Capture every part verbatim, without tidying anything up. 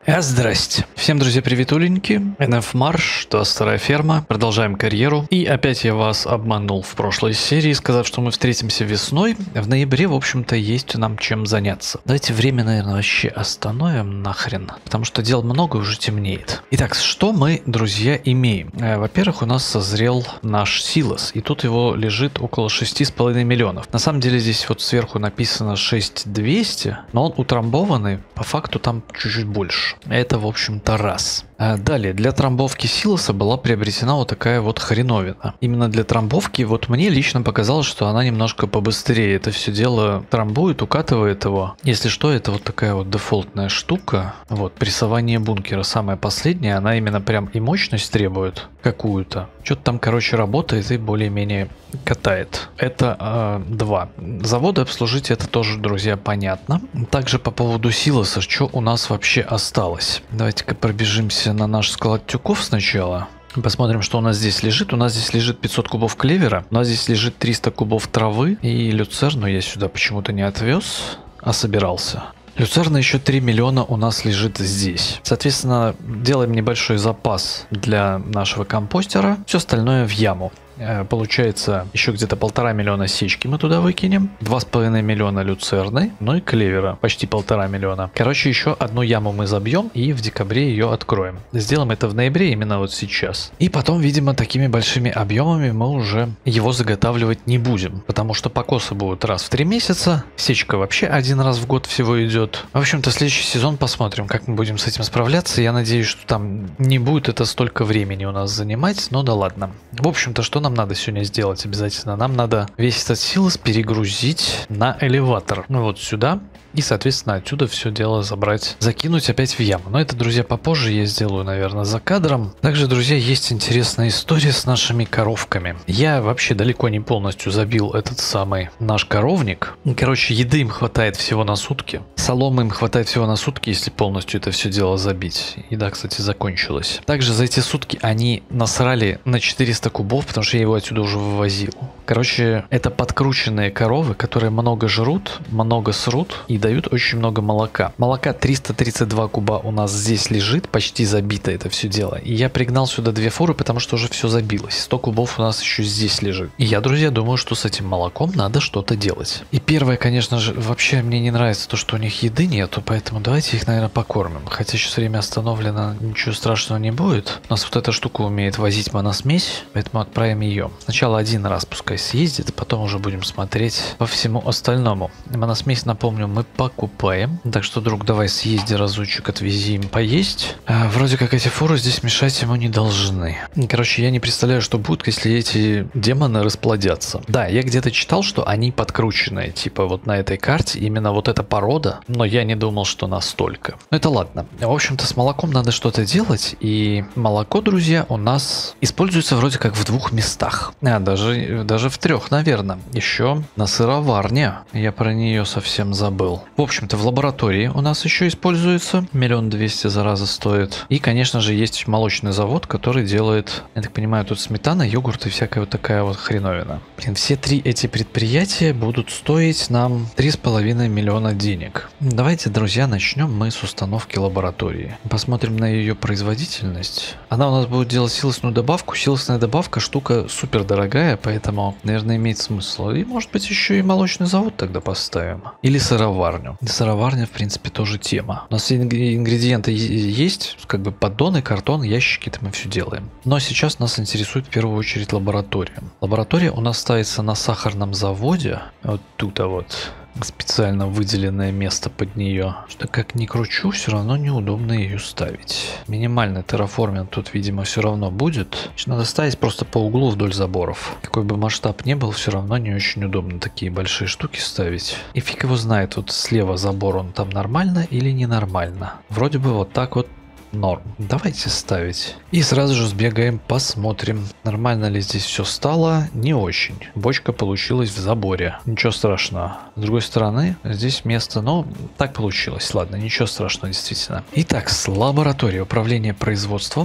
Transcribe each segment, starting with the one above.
А, здрасте. Всем, друзья, приветуленьки. эн эф Марш, двадцать вторая ферма. Продолжаем карьеру. И опять я вас обманул в прошлой серии, сказав, что мы встретимся весной. В ноябре, в общем-то, есть нам чем заняться. Давайте время, наверное, вообще остановим нахрен, потому что дел много, уже темнеет. Итак, что мы, друзья, имеем? Во-первых, у нас созрел наш силос, и тут его лежит около шести с половиной миллионов. На самом деле здесь вот сверху написано шесть тысяч двести, но он утрамбованный, по факту там чуть-чуть больше. Это, в общем-то, раз. А далее, для трамбовки силоса была приобретена вот такая вот хреновина. Именно для трамбовки, вот мне лично показалось, что она немножко побыстрее это все дело трамбует, укатывает его. Если что, это вот такая вот дефолтная штука. Вот, прессование бункера, самая последняя, она именно прям и мощность требует какую-то. Что-то там, короче, работает и более-менее катает. Это э, два. Заводы обслужить, это тоже, друзья, понятно. Также по поводу силоса, что у нас вообще осталось. Давайте-ка пробежимся на наш склад тюков сначала. Посмотрим, что у нас здесь лежит. У нас здесь лежит пятьсот кубов клевера. У нас здесь лежит триста кубов травы. И люцерну я сюда почему-то не отвез, а собирался. Люцерна еще три миллиона у нас лежит здесь. Соответственно, делаем небольшой запас для нашего компостера. Все остальное в яму. Получается, еще где-то полтора миллиона сечки мы туда выкинем, два с половиной миллиона люцерны, ну и клевера, почти полтора миллиона. Короче, еще одну яму мы забьем и в декабре ее откроем. Сделаем это в ноябре, именно вот сейчас. И потом, видимо, такими большими объемами мы уже его заготавливать не будем, потому что покосы будут раз в три месяца, сечка вообще один раз в год всего идет. В общем-то, следующий сезон посмотрим, как мы будем с этим справляться. Я надеюсь, что там не будет это столько времени у нас занимать, но да ладно. В общем-то, что нам надо сегодня сделать обязательно? Нам надо весь этот силос перегрузить на элеватор. Ну вот сюда. И, соответственно, отсюда все дело забрать, закинуть опять в яму. Но это, друзья, попозже я сделаю, наверное, за кадром. Также, друзья, есть интересная история с нашими коровками. Я вообще далеко не полностью забил этот самый наш коровник. Короче, еды им хватает всего на сутки. Соломы им хватает всего на сутки, если полностью это все дело забить. Еда, кстати, закончилась. Также за эти сутки они насрали на четыреста кубов, потому что я его отсюда уже вывозил. Короче, это подкрученные коровы, которые много жрут, много срут и дают очень много молока. Молока триста тридцать два куба у нас здесь лежит, почти забито это все дело. И я пригнал сюда две фуры, потому что уже все забилось. сто кубов у нас еще здесь лежит. И я, друзья, думаю, что с этим молоком надо что-то делать. И первое, конечно же, вообще мне не нравится то, что у них еды нету, поэтому давайте их, наверное, покормим. Хотя сейчас время остановлено, ничего страшного не будет. У нас вот эта штука умеет возить моносмесь, поэтому отправим ее. Сначала один раз пускай съездит, потом уже будем смотреть по всему остальному. Моносмесь, напомню, мы покупаем. Так что, друг, давай съезди разочек, отвези им поесть. А, вроде как эти фуры здесь мешать ему не должны. Короче, я не представляю, что будет, если эти демоны расплодятся. Да, я где-то читал, что они подкрученные. Типа вот на этой карте именно вот эта порода. Но я не думал, что настолько. Ну это ладно. В общем-то, с молоком надо что-то делать. И молоко, друзья, у нас используется вроде как в двух местах. А, даже, даже в трех, наверное. Еще на сыроварне. Я про нее совсем забыл. В общем-то, в лаборатории у нас еще используется. Миллион двести зараза стоит. И, конечно же, есть молочный завод, который делает, я так понимаю, тут сметана, йогурт и всякая вот такая вот хреновина. Блин, все три эти предприятия будут стоить нам три с половиной миллиона денег. Давайте, друзья, начнем мы с установки лаборатории. Посмотрим на ее производительность. Она у нас будет делать силосную добавку. Силосная добавка штука супер дорогая, поэтому, наверное, имеет смысл. И, может быть, еще и молочный завод тогда поставим. Или сыроварню. Сыроварня, в принципе, тоже тема. У нас ингредиенты есть, как бы поддоны, картон, ящики, это мы все делаем. Но сейчас нас интересует в первую очередь лаборатория. Лаборатория у нас ставится на сахарном заводе. Вот тут, а вот специально выделенное место под нее. Что как ни кручу, все равно неудобно ее ставить. Минимальный терраформинг тут, видимо, все равно будет. Надо ставить просто по углу вдоль заборов. Какой бы масштаб ни был, все равно не очень удобно такие большие штуки ставить. И фиг его знает, вот слева забор, он там нормально или ненормально. Вроде бы вот так вот норм. Давайте ставить. И сразу же сбегаем, посмотрим, нормально ли здесь все стало. Не очень. Бочка получилась в заборе. Ничего страшного. С другой стороны, здесь место, но так получилось. Ладно, ничего страшного, действительно. Итак, с лаборатории управления производством.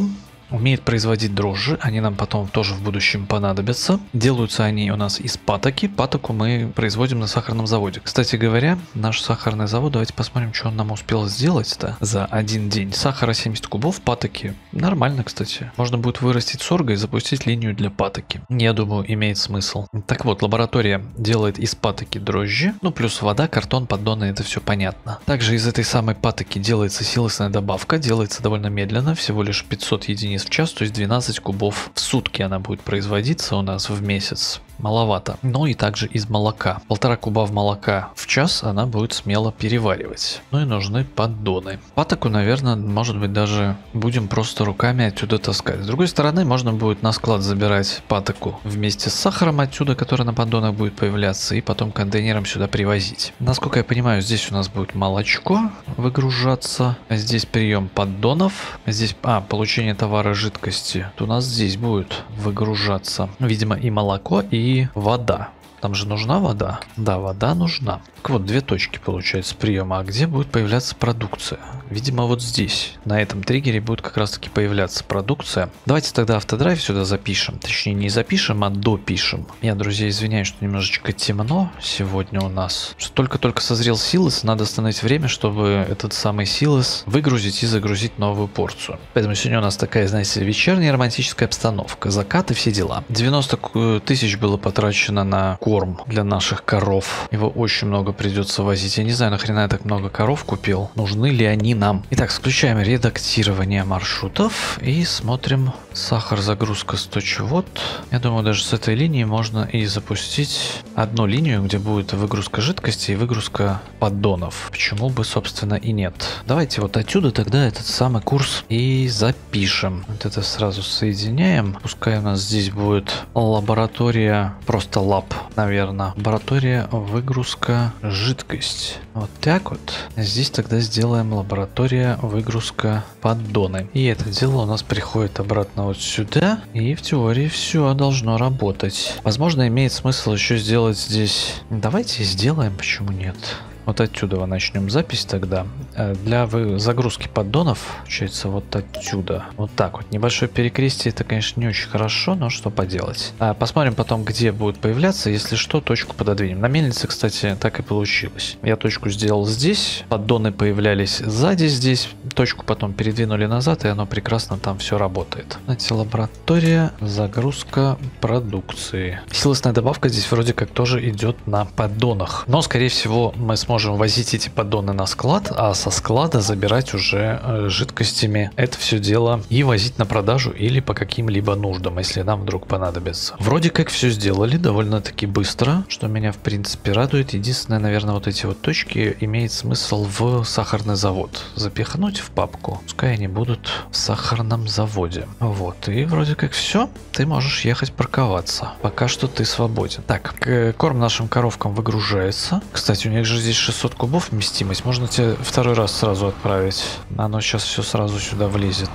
Умеет производить дрожжи, они нам потом тоже в будущем понадобятся. Делаются они у нас из патоки. Патоку мы производим на сахарном заводе. Кстати говоря, наш сахарный завод, давайте посмотрим, что он нам успел сделать-то за один день. Сахара семьдесят кубов, патоки. Нормально, кстати. Можно будет вырастить сорго и запустить линию для патоки. Я думаю, имеет смысл. Так вот, лаборатория делает из патоки дрожжи. Ну, плюс вода, картон, поддоны, это все понятно. Также из этой самой патоки делается силосная добавка. Делается довольно медленно, всего лишь пятьсот единиц в час, то есть двенадцать кубов в сутки она будет производиться у нас в месяц. Маловато. Но и также из молока. Полтора куба в молока в час она будет смело переваривать. Ну и нужны поддоны. Патоку, наверное, может быть, даже будем просто руками отсюда таскать. С другой стороны, можно будет на склад забирать патоку вместе с сахаром отсюда, который на поддонах будет появляться, и потом контейнером сюда привозить. Насколько я понимаю, здесь у нас будет молочко выгружаться. Здесь прием поддонов. Здесь, а, получение товара жидкости. То у нас здесь будет выгружаться, видимо, и молоко, и И вода. Там же нужна вода? Да, вода нужна. Так вот, две точки получается приема. А где будет появляться продукция? Видимо, вот здесь. На этом триггере будет как раз таки появляться продукция. Давайте тогда автодрайв сюда запишем. Точнее, не запишем, а допишем. Я, друзья, извиняюсь, что немножечко темно сегодня у нас. Только-только созрел силос. Надо остановить время, чтобы этот самый силос выгрузить и загрузить новую порцию. Поэтому сегодня у нас такая, знаете, вечерняя романтическая обстановка. Закат и все дела. девяносто тысяч было потрачено на корм для наших коров. Его очень много придется возить. Я не знаю, нахрена я так много коров купил. Нужны ли они нам? Итак, включаем редактирование маршрутов и смотрим. Сахар, загрузка сто чего. Я думаю, даже с этой линии можно и запустить одну линию, где будет выгрузка жидкости и выгрузка поддонов. Почему бы, собственно, и нет. Давайте вот отсюда тогда этот самый курс и запишем. Вот это сразу соединяем. Пускай у нас здесь будет лаборатория, просто лаб, наверное. Лаборатория, выгрузка, жидкость. Вот так вот. Здесь тогда сделаем лаборатория, выгрузка, поддоны. И это дело у нас приходит обратно вот сюда. И в теории все должно работать. Возможно, имеет смысл еще сделать здесь... Давайте сделаем, почему нет? Вот отсюда начнем запись тогда. Для загрузки поддонов, получается, вот отсюда. Вот так вот. Небольшое перекрестие, это, конечно, не очень хорошо, но что поделать. А посмотрим потом, где будет появляться. Если что, точку пододвинем. На мельнице, кстати, так и получилось. Я точку сделал здесь, поддоны появлялись сзади здесь. Точку потом передвинули назад, и оно прекрасно там все работает. Знаете, лаборатория, загрузка продукции. Силосная добавка здесь вроде как тоже идет на поддонах. Но, скорее всего, мы сможем Можем возить эти поддоны на склад, а со склада забирать уже э, жидкостями это все дело и возить на продажу или по каким-либо нуждам, если нам вдруг понадобится. Вроде как все сделали довольно-таки быстро, что меня в принципе радует. Единственное, наверное, вот эти вот точки имеет смысл в сахарный завод запихнуть в папку. Пускай они будут в сахарном заводе. Вот, и вроде как все. Ты можешь ехать парковаться. Пока что ты свободен. Так, корм нашим коровкам выгружается. Кстати, у них же здесь шестьсот кубов вместимость. Можно тебе второй раз сразу отправить. Оно сейчас все сразу сюда влезет.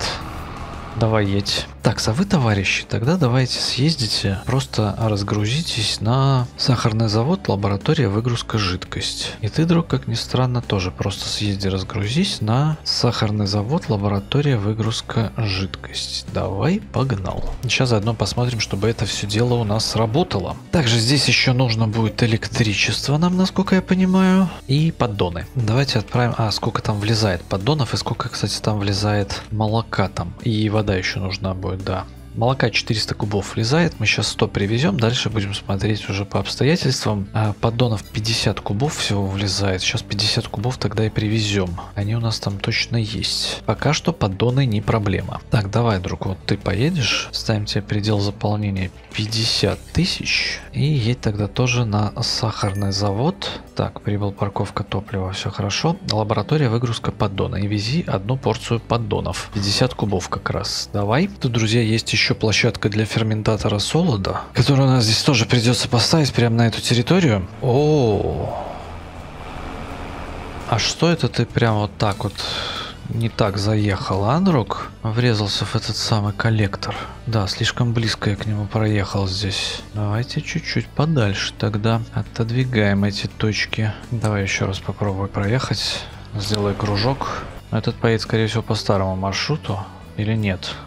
Давай едь. Так, а вы, товарищи, тогда давайте съездите, просто разгрузитесь на сахарный завод, лаборатория, выгрузка, жидкость. И ты, друг, как ни странно, тоже просто съезди, разгрузись на сахарный завод, лаборатория, выгрузка, жидкость. Давай, погнал. Сейчас заодно посмотрим, чтобы это все дело у нас работало. Также здесь еще нужно будет электричество нам, насколько я понимаю, и поддоны. Давайте отправим... А, сколько там влезает поддонов и сколько, кстати, там влезает молока там. И вода еще нужна будет. Да. Молока четыреста кубов влезает. Мы сейчас сто привезем. Дальше будем смотреть уже по обстоятельствам. А поддонов пятьдесят кубов всего влезает. Сейчас пятьдесят кубов тогда и привезем. Они у нас там точно есть. Пока что поддоны не проблема. Так, давай, друг, вот ты поедешь. Ставим тебе предел заполнения пятьдесят тысяч. И едь тогда тоже на сахарный завод. Так, прибыл, парковка, топлива, все хорошо. Лаборатория, выгрузка, поддона. И вези одну порцию поддонов. пятьдесят кубов как раз. Давай. Тут, друзья, есть еще площадка для ферментатора солода, которую у нас здесь тоже придется поставить прямо на эту территорию. О, а что это ты прям вот так вот не так заехал, а, друг? Врезался в этот самый коллектор. Да, слишком близко я к нему проехал здесь. Давайте чуть-чуть подальше тогда отодвигаем эти точки. Давай еще раз попробую проехать. Сделай кружок. Этот поедет, скорее всего, по старому маршруту. Или нет?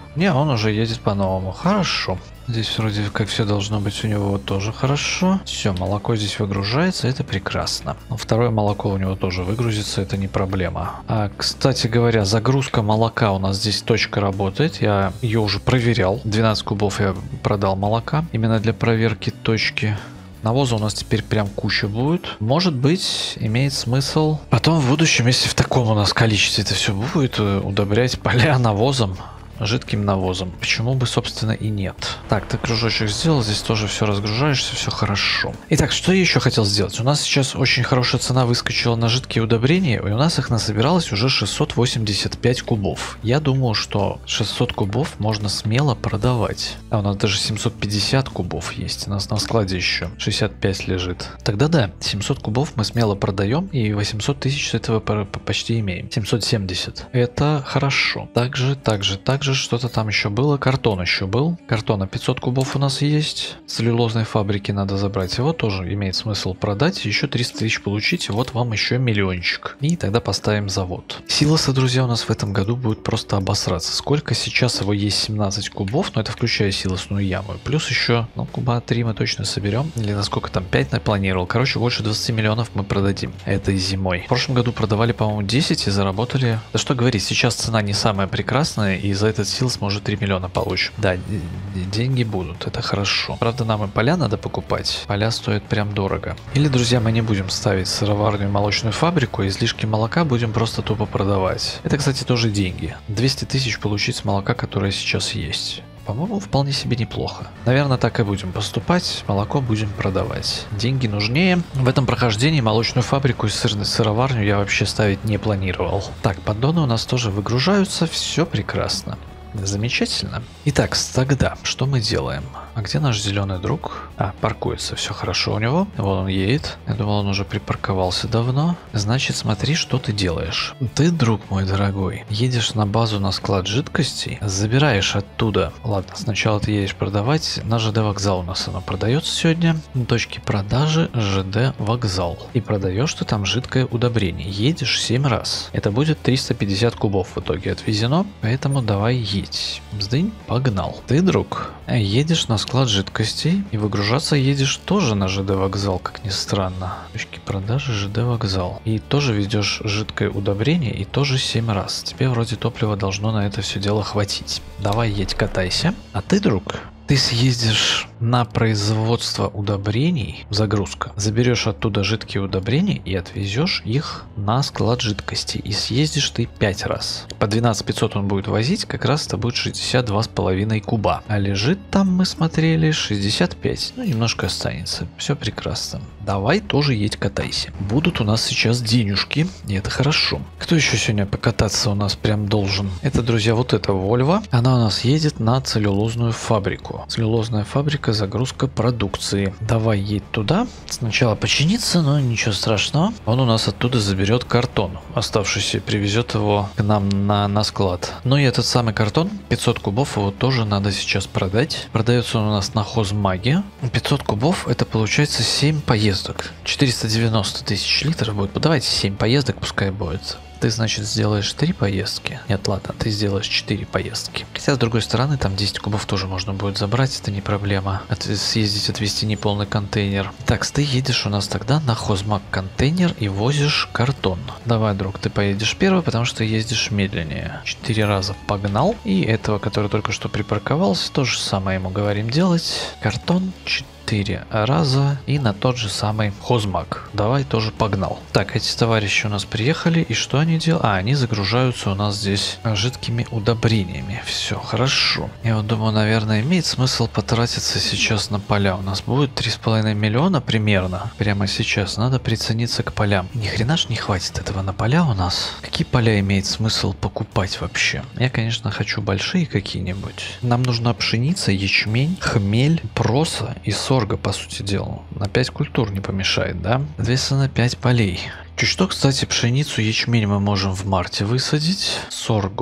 Не, он уже едет по-новому. Хорошо. Здесь вроде как все должно быть у него тоже хорошо. Все, молоко здесь выгружается, это прекрасно. Но второе молоко у него тоже выгрузится, это не проблема. А, кстати говоря, загрузка молока у нас здесь точка работает. Я ее уже проверял. двенадцать кубов я продал молока именно для проверки точки. Навоза у нас теперь прям куча будет. Может быть, имеет смысл потом в будущем, если в таком у нас количестве это все будет, удобрять поля навозом. Жидким навозом. Почему бы, собственно, и нет. Так, ты кружочек сделал, здесь тоже все разгружаешься, все хорошо. Итак, что я еще хотел сделать? У нас сейчас очень хорошая цена выскочила на жидкие удобрения, и у нас их насобиралось уже шестьсот восемьдесят пять кубов. Я думаю, что шестьсот кубов можно смело продавать. А у нас даже семьсот пятьдесят кубов есть. У нас на складе еще шестьдесят пять лежит. Тогда да, семьсот кубов мы смело продаем, и восемьсот тысяч с этого почти имеем. семьсот семьдесят. Это хорошо. Также, также, также что-то там еще было. Картон еще был. Картона пятьсот кубов у нас есть. Целлюлозной фабрики надо забрать. Его тоже имеет смысл продать. Еще триста тысяч получить. Вот вам еще миллиончик. И тогда поставим завод. Силоса, друзья, у нас в этом году будет просто обосраться. Сколько сейчас его есть? семнадцать кубов. Но это включая силосную яму. Плюс еще, ну, куба три мы точно соберем. Или насколько там, пять напланировал. Короче, больше двадцати миллионов мы продадим этой зимой. В прошлом году продавали, по-моему, десять и заработали. Да что говорить, сейчас цена не самая прекрасная. И за этот силос может три миллиона получим. Да, деньги будут, это хорошо. Правда, нам и поля надо покупать. Поля стоят прям дорого. Или, друзья, мы не будем ставить сыроварную и молочную фабрику, излишки молока будем просто тупо продавать. Это, кстати, тоже деньги. двести тысяч получить с молока, которое сейчас есть. По-моему, вполне себе неплохо. Наверное, так и будем поступать. Молоко будем продавать. Деньги нужнее. В этом прохождении молочную фабрику и сырную сыроварню я вообще ставить не планировал. Так, поддоны у нас тоже выгружаются. Все прекрасно. Замечательно. Итак, тогда что мы делаем? А где наш зеленый друг? А, паркуется, все хорошо у него. Вот он едет. Я думал, он уже припарковался давно. Значит, смотри, что ты делаешь. Ты, друг мой дорогой, едешь на базу на склад жидкостей, забираешь оттуда. Ладно, сначала ты едешь продавать на ЖД вокзал. У нас оно продается сегодня. На точке продажи ЖД вокзал. И продаешь ты там жидкое удобрение. Едешь семь раз. Это будет триста пятьдесят кубов в итоге отвезено. Поэтому давай едь. Бздынь, погнал. Ты, друг, едешь на склад жидкостей и выгружаться едешь тоже на ЖД вокзал, как ни странно. Точки продажи ЖД вокзал. И тоже ведешь жидкое удобрение и тоже семь раз. Тебе вроде топлива должно на это все дело хватить. Давай едь, катайся. А ты, друг, ты съездишь на производство удобрений, загрузка, заберешь оттуда жидкие удобрения и отвезешь их на склад жидкости. И съездишь ты пять раз. По двенадцать пятьсот он будет возить, как раз это будет шестьдесят два с половиной куба. А лежит там, мы смотрели, шестьдесят пять. Ну, немножко останется. Все прекрасно. Давай тоже едь, катайся. Будут у нас сейчас денежки, и это хорошо. Кто еще сегодня покататься у нас прям должен? Это, друзья, вот эта Volvo. Она у нас едет на целлюлозную фабрику. Целлюлозная фабрика, загрузка продукции. Давай едь туда. Сначала починиться, но ничего страшного. Он у нас оттуда заберет картон. Оставшийся привезет его к нам на, на склад. Ну и этот самый картон, пятьсот кубов, его тоже надо сейчас продать. Продается он у нас на хозмаге. пятьсот кубов, это получается семь поездок. четыреста девяносто тысяч литров будет. Давайте семь поездок, пускай будет. Ты, значит, сделаешь три поездки. Нет, ладно, ты сделаешь четыре поездки. Хотя, с другой стороны, там десять кубов тоже можно будет забрать, это не проблема. От, съездить, отвезти неполный контейнер. Так, ты едешь у нас тогда на хозмаг контейнер и возишь картон. Давай, друг, ты поедешь первый, потому что ездишь медленнее. Четыре раза погнал. И этого, который только что припарковался, то же самое ему говорим делать. Картон четыре. четыре раза и на тот же самый хозмаг. Давай тоже погнал. Так, эти товарищи у нас приехали, и что они делают? А, они загружаются у нас здесь жидкими удобрениями. Все, хорошо. Я вот думаю, наверное, имеет смысл потратиться сейчас на поля. У нас будет три с половиной миллиона примерно. Прямо сейчас. Надо прицениться к полям. Ни хрена ж не хватит этого на поля у нас. Какие поля имеет смысл покупать вообще? Я, конечно, хочу большие какие-нибудь. Нам нужна пшеница, ячмень, хмель, проса и сорго. По сути дела. На пять культур не помешает, да? Соответственно, пять полей. Чуть что, кстати, пшеницу, ячмень мы можем в марте высадить. Сорго.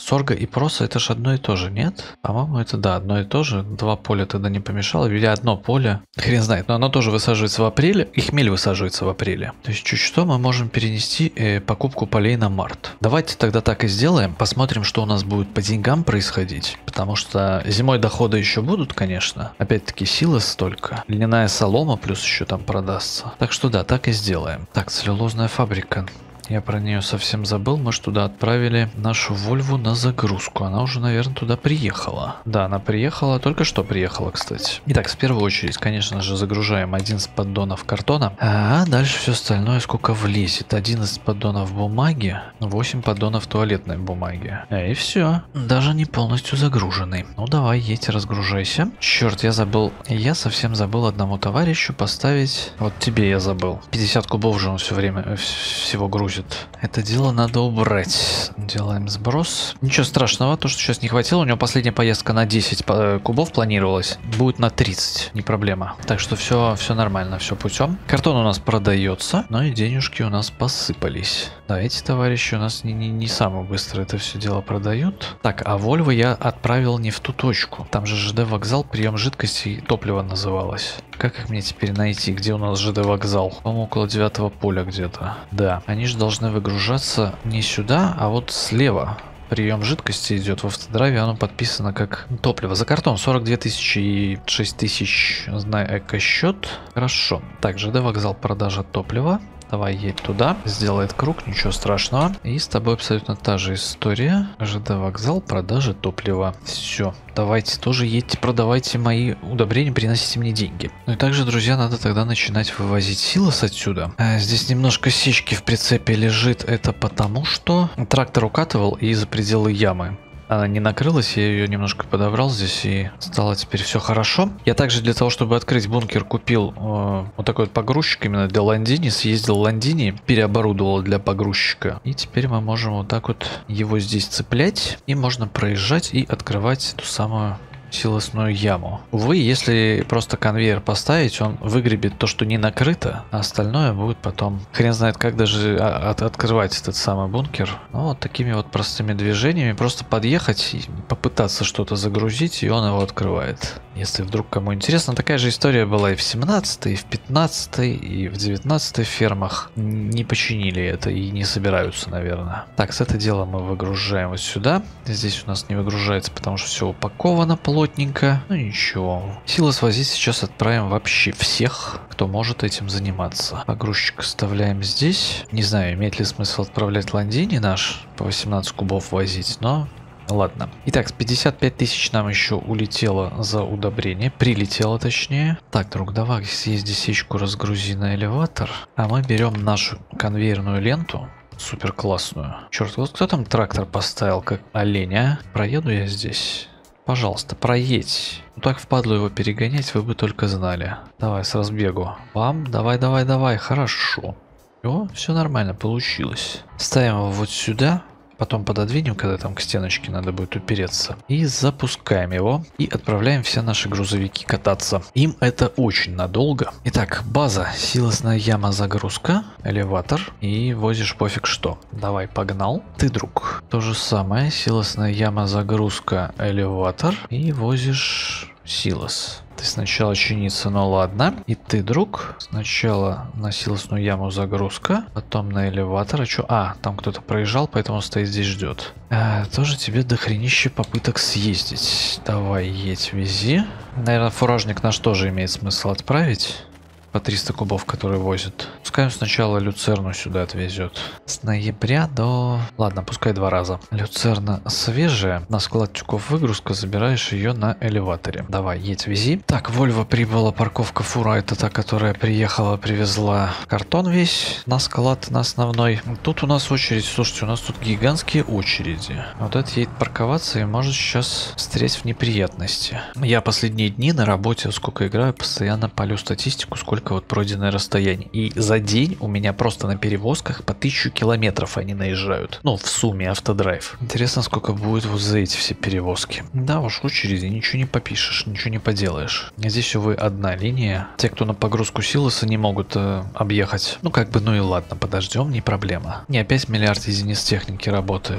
Сорга и проса это же одно и то же, нет? По-моему, это да, одно и то же. Два поля тогда не помешало. Или одно поле. Хрен знает. Но оно тоже высаживается в апреле. И хмель высаживается в апреле. То есть чуть что мы можем перенести э, покупку полей на март. Давайте тогда так и сделаем. Посмотрим, что у нас будет по деньгам происходить. Потому что зимой доходы еще будут, конечно. Опять-таки силы столько. Льняная солома плюс еще там продастся. Так что да, так и сделаем. Так, целлюлозная фабрика. Я про нее совсем забыл. Мы же туда отправили нашу Вольву на загрузку. Она уже, наверное, туда приехала. Да, она приехала. Только что приехала, кстати. Итак, в первую очередь, конечно же, загружаем одиннадцать поддонов картона. А дальше все остальное сколько влезет. одиннадцать поддонов бумаги, восемь поддонов туалетной бумаги. И все. Даже не полностью загруженный. Ну, давай, едь, разгружайся. Черт, я забыл. Я совсем забыл одному товарищу поставить. Вот тебе я забыл. пятьдесят кубов же он все время всего грузит. Это дело надо убрать. Делаем сброс. Ничего страшного, то, что сейчас не хватило. У него последняя поездка на десять кубов планировалась. Будет на тридцать, не проблема. Так что все, все нормально, все путем. Картон у нас продается, но и денежки у нас посыпались. Да, эти товарищи у нас не, не, не самые быстро это все дело продают. Так, а Вольво я отправил не в ту точку. Там же ЖД вокзал, прием жидкости и топлива называлось. Как их мне теперь найти? Где у нас ЖД вокзал? По-моему, около девятого поля где-то. Да, они же должны выгружаться не сюда, а вот слева. Прием жидкости идет в автодрайве, оно подписано как топливо. За картон сорок две тысячи и шесть тысяч, знаю, эко-счет. Хорошо. Так, ЖД вокзал, продажа топлива. Давай едь туда, сделает круг, ничего страшного. И с тобой абсолютно та же история. ЖД вокзал, продажа топлива. Все, давайте тоже едьте, продавайте мои удобрения, приносите мне деньги. Ну и также, друзья, надо тогда начинать вывозить силос отсюда. А здесь немножко сечки в прицепе лежит, это потому что трактор укатывал и за пределы ямы. Она не накрылась, я ее немножко подобрал здесь и стало теперь все хорошо. Я также для того, чтобы открыть бункер, купил э, вот такой вот погрузчик именно для Ландини. Съездил в Ландини, переоборудовал для погрузчика. И теперь мы можем вот так вот его здесь цеплять. И можно проезжать и открывать эту самую силосную яму. Увы, если просто конвейер поставить, он выгребет то, что не накрыто, а остальное будет потом. Хрен знает, как даже от открывать этот самый бункер. Ну, вот такими вот простыми движениями просто подъехать и попытаться что-то загрузить, и он его открывает. Если вдруг кому интересно, такая же история была и в семнадцатой, и в пятнадцатой, и в девятнадцатой фермах. Не починили это и не собираются, наверное. Так, с это дело мы выгружаем вот сюда. Здесь у нас не выгружается, потому что все упаковано плотненько. Ну ничего. Силос возить сейчас отправим вообще всех, кто может этим заниматься. Погрузчик оставляем здесь. Не знаю, имеет ли смысл отправлять Ландини наш по восемнадцать кубов возить, но... Ладно. Итак, с пятьдесят пять тысяч нам еще улетело за удобрение. Прилетело, точнее. Так, друг, давай съезди сечку, разгрузи на элеватор. А мы берем нашу конвейерную ленту. Супер классную. Черт, вот кто там трактор поставил, как оленя? Проеду я здесь? Пожалуйста, проедь. Ну так впадло его перегонять, вы бы только знали. Давай, с разбегу. Вам, давай, давай, давай, хорошо. О, все нормально получилось. Ставим его вот сюда. Потом пододвинем, когда там к стеночке надо будет упереться. И запускаем его. И отправляем все наши грузовики кататься. Им это очень надолго. Итак, база. Силосная яма, загрузка. Элеватор. И возишь пофиг что. Давай, погнал. Ты, друг. То же самое. Силосная яма, загрузка, элеватор. И возишь силос. Ты сначала чиниться, ну ладно. И ты, друг, сначала на силосную яму загрузка, потом на элеватор. А чё? А, там кто-то проезжал, поэтому стоит здесь, ждет. А, тоже тебе дохренище попыток съездить. Давай, едь, вези. Наверное, фуражник наш тоже имеет смысл отправить. По триста кубов, которые возят. Пускай он сначала люцерну сюда отвезет. С ноября до... Ладно, пускай два раза. Люцерна свежая. На склад тюков выгрузка. Забираешь ее на элеваторе. Давай, едь, вези. Так, Вольво прибыла. Парковка фура. Это та, которая приехала, привезла картон весь на склад, на основной. Тут у нас очередь. Слушайте, у нас тут гигантские очереди. Вот это едет парковаться и может сейчас встретить в неприятности. Я последние дни на работе, сколько играю, постоянно полю статистику, сколько вот пройденное расстояние. И за день у меня просто на перевозках по тысячу километров они наезжают. Ну, в сумме автодрайв. Интересно, сколько будет вот за эти все перевозки. Да уж, очереди, ничего не попишешь, ничего не поделаешь. Здесь, увы, одна линия. Те, кто на погрузку силоса, не могут э, объехать. Ну, как бы, ну и ладно, подождем, не проблема. Не, опять миллиард единиц техники работает.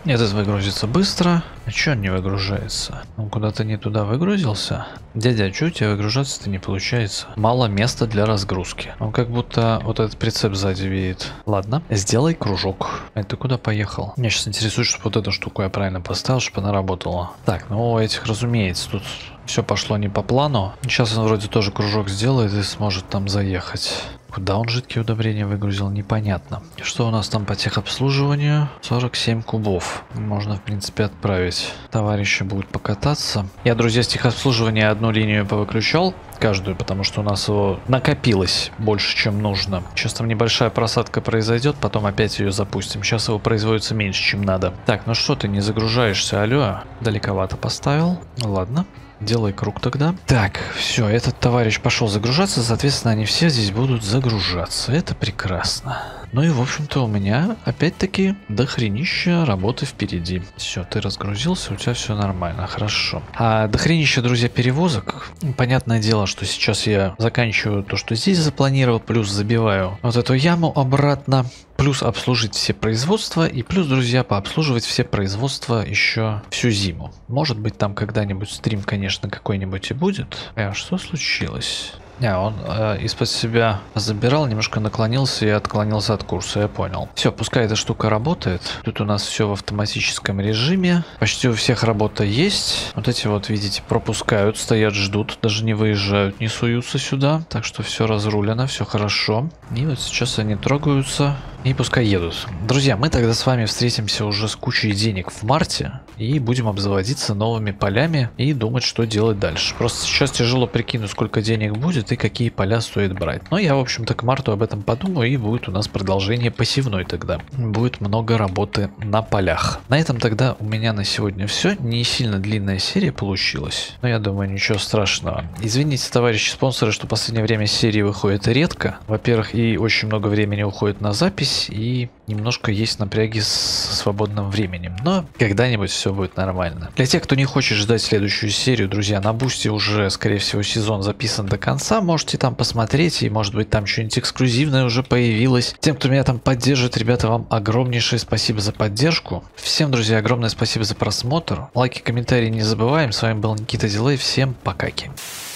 Этот выгрузится быстро. А чё он не выгружается? Он куда-то не туда выгрузился? Дядя, а чё у тебя выгружаться-то не получается? Мало места для разгрузки. Он как будто вот этот прицеп сзади видит. Ладно, сделай кружок. А ты куда поехал? Меня сейчас интересует, чтобы вот эту штуку я правильно поставил, чтобы она работала. Так, ну у этих, разумеется, тут все пошло не по плану. Сейчас он вроде тоже кружок сделает и сможет там заехать. Куда он жидкие удобрения выгрузил, непонятно. Что у нас там по техобслуживанию? сорок семь кубов. Можно, в принципе, отправить. Товарищи будут покататься. Я, друзья, с техобслуживания одну линию повыключал. Каждую, потому что у нас его накопилось больше, чем нужно. Сейчас там небольшая просадка произойдет, потом опять ее запустим. Сейчас его производится меньше, чем надо. Так, ну что ты не загружаешься, алло? Далековато поставил. Ладно. Делай круг тогда. Так, все, этот товарищ пошел загружаться, соответственно, они все здесь будут загружаться. Это прекрасно. Ну и, в общем-то, у меня, опять-таки, дохренища работы впереди. Все, ты разгрузился, у тебя все нормально, хорошо. А дохренища, друзья, перевозок. Понятное дело, что сейчас я заканчиваю то, что здесь запланировал, плюс забиваю вот эту яму обратно. Плюс обслужить все производства и плюс, друзья, пообслуживать все производства еще всю зиму. Может быть, там когда-нибудь стрим, конечно, какой-нибудь и будет. А что случилось? Не, он э, из-под себя забирал, немножко наклонился и отклонился от курса, я понял. Все, пускай эта штука работает. Тут у нас все в автоматическом режиме. Почти у всех работа есть. Вот эти вот, видите, пропускают, стоят, ждут, даже не выезжают, не суются сюда. Так что все разрулено, все хорошо. И вот сейчас они трогаются и пускай едут. Друзья, мы тогда с вами встретимся уже с кучей денег в марте и будем обзаводиться новыми полями и думать, что делать дальше. Просто сейчас тяжело прикинуть, сколько денег будет и какие поля стоит брать. Но я, в общем-то, к марту об этом подумаю, и будет у нас продолжение посевной тогда. Будет много работы на полях. На этом тогда у меня на сегодня все. Не сильно длинная серия получилась, но я думаю, ничего страшного. Извините, товарищи спонсоры, что в последнее время серии выходит редко. Во-первых, и очень много времени уходит на запись, и немножко есть напряги с свободным временем. Но когда-нибудь все будет нормально. Для тех, кто не хочет ждать следующую серию, друзья, на Бусти уже, скорее всего, сезон записан до конца. Можете там посмотреть, и может быть там что-нибудь эксклюзивное уже появилось. Тем, кто меня там поддержит, ребята, вам огромнейшее спасибо за поддержку. Всем, друзья, огромное спасибо за просмотр. Лайки, комментарии не забываем. С вами был Никита Дилей. Всем покаки.